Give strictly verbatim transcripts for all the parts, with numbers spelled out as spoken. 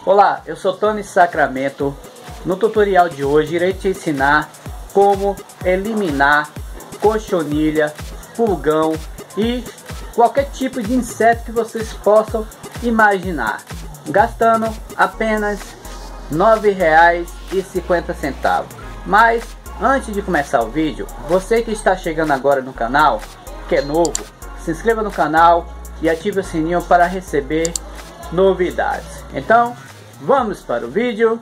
Olá, eu sou Tony Sacramento. No tutorial de hoje irei te ensinar como eliminar cochonilha, pulgão e qualquer tipo de inseto que vocês possam imaginar, gastando apenas nove reais e cinquenta centavos. Mas antes de começar o vídeo, você que está chegando agora no canal, que é novo, se inscreva no canal e ative o sininho para receber novidades. Então vamos para o vídeo.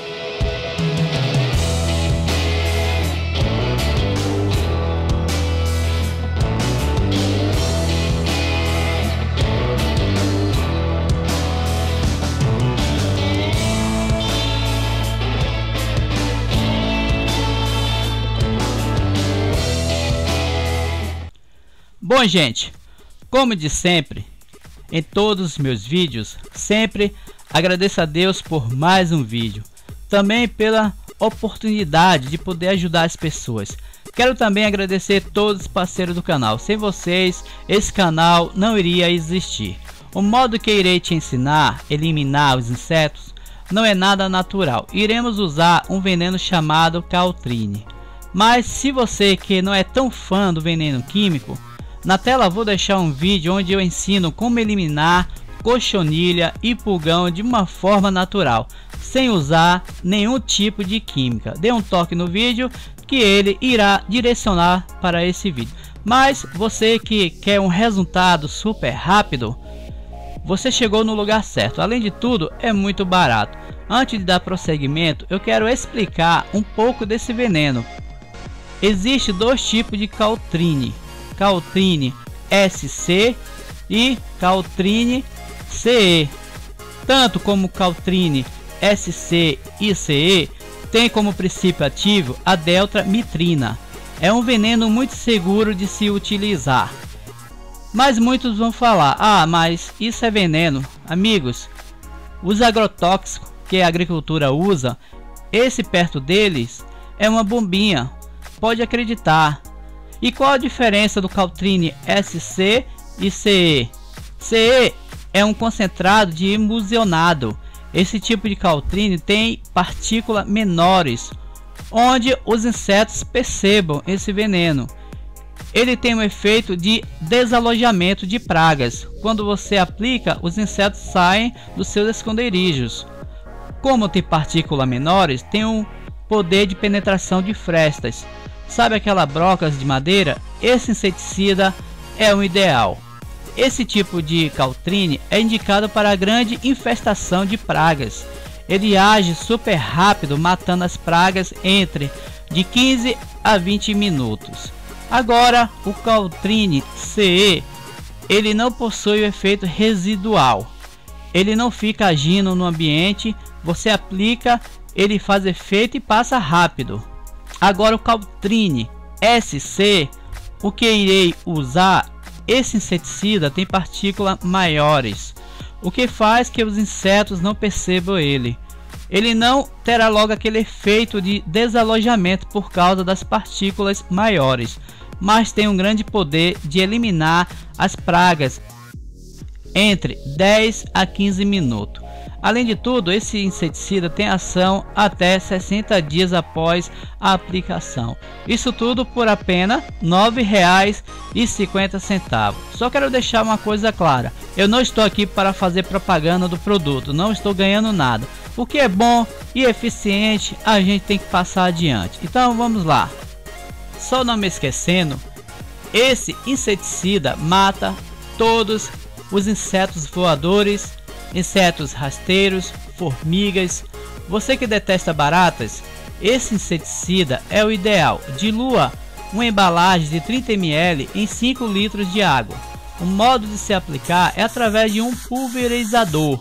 Bom, gente, como de sempre, em todos os meus vídeos, sempre agradeço a Deus por mais um vídeo, também pela oportunidade de poder ajudar as pessoas. Quero também agradecer a todos os parceiros do canal. Sem vocês, esse canal não iria existir. O modo que irei te ensinar a eliminar os insetos não é nada natural. Iremos usar um veneno chamado Caltrine. Mas se você que não é tão fã do veneno químico, na tela vou deixar um vídeo onde eu ensino como eliminar cochonilha e pulgão de uma forma natural, sem usar nenhum tipo de química. Dê um toque no vídeo que ele irá direcionar para esse vídeo. Mas você que quer um resultado super rápido, você chegou no lugar certo. Além de tudo, é muito barato. Antes de dar prosseguimento, eu quero explicar um pouco desse veneno. Existe dois tipos de Caltrine: Caltrine S C e Caltrine C E. Tanto como Caltrine S C e C E tem como princípio ativo a deltramitrina. É um veneno muito seguro de se utilizar. Mas muitos vão falar: ah, mas isso é veneno. Amigos, os agrotóxicos que a agricultura usa, esse perto deles é uma bombinha, pode acreditar. E qual a diferença do Caltrine S C e C E? C E é um concentrado de emulsionado. Esse tipo de Caltrine tem partículas menores, onde os insetos percebam esse veneno. Ele tem um efeito de desalojamento de pragas. Quando você aplica, os insetos saem dos seus esconderijos. Como tem partículas menores, tem um poder de penetração de frestas. Sabe aquelas brocas de madeira? Esse inseticida é o ideal. Esse tipo de Caltrine é indicado para a grande infestação de pragas. Ele age super rápido, matando as pragas entre de quinze a vinte minutos. Agora, o Caltrine C E, ele não possui o efeito residual. Ele não fica agindo no ambiente. Você aplica, ele faz efeito e passa rápido. Agora o Caltrine S C, o que irei usar, esse inseticida tem partículas maiores, o que faz que os insetos não percebam ele. Ele não terá logo aquele efeito de desalojamento por causa das partículas maiores, mas tem um grande poder de eliminar as pragas entre dez a quinze minutos. Além de tudo, esse inseticida tem ação até sessenta dias após a aplicação. Isso tudo por apenas nove reais e cinquenta centavos. Só quero deixar uma coisa clara: eu não estou aqui para fazer propaganda do produto, não estou ganhando nada. O que é bom e eficiente, a gente tem que passar adiante. Então vamos lá. Só não me esquecendo, esse inseticida mata todos os insetos voadores, insetos rasteiros, formigas. Você que detesta baratas, esse inseticida é o ideal. Dilua uma embalagem de trinta mililitros em cinco litros de água. O modo de se aplicar é através de um pulverizador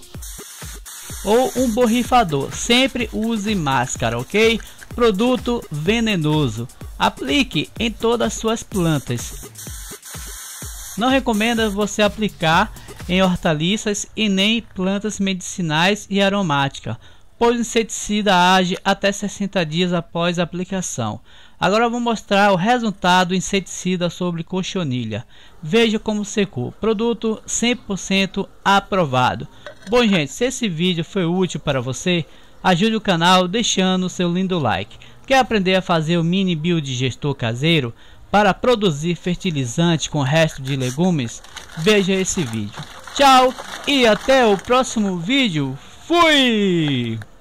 ou um borrifador. Sempre use máscara, ok? Produto venenoso. Aplique em todas as suas plantas. Não recomendo você aplicar em hortaliças e nem plantas medicinais e aromáticas. pois o inseticida age até sessenta dias após a aplicação. Agora eu vou mostrar o resultado do inseticida sobre cochonilha. Veja como secou. Produto cem por cento aprovado. Bom, gente, se esse vídeo foi útil para você, ajude o canal deixando seu lindo like. Quer aprender a fazer o mini biodigestor caseiro para produzir fertilizante com resto de legumes? Veja esse vídeo. Tchau e até o próximo vídeo. Fui!